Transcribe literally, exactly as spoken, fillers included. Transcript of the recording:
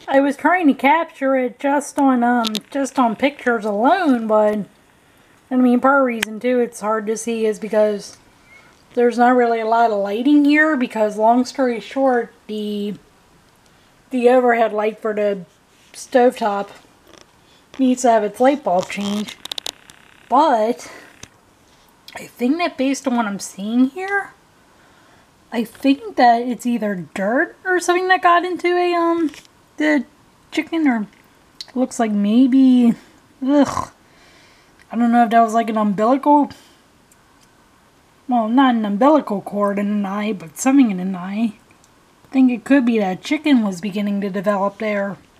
I was trying to capture it just on um just on pictures alone, but I mean part of the reason too it's hard to see is because there's not really a lot of lighting here, because long story short, the the overhead light for the stovetop needs to have its light bulb changed. But I think that based on what I'm seeing here, I think that it's either dirt or something that got into a um the chicken, or looks like maybe ugh. I don't know if that was like an umbilical, well, not an umbilical cord in an eye, but something in an eye. I think it could be that chicken was beginning to develop there.